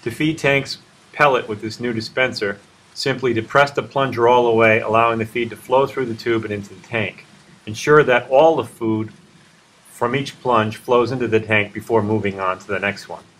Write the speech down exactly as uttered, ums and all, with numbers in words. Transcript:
To feed tanks pellet with this new dispenser, simply depress the plunger all the way, allowing the feed to flow through the tube and into the tank. Ensure that all the food from each plunge flows into the tank before moving on to the next one.